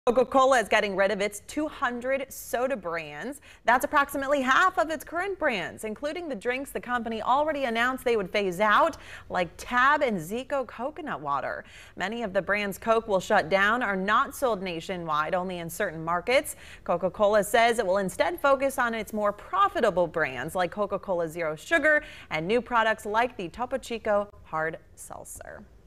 Coca-Cola is getting rid of its 200 soda brands. That's approximately half of its current brands, including the drinks the company already announced they would phase out, like Tab and Zico coconut water. Many of the brands Coke will shut down are not sold nationwide, only in certain markets. Coca-Cola says it will instead focus on its more profitable brands like Coca-Cola Zero Sugar and new products like the Topo Chico Hard Seltzer.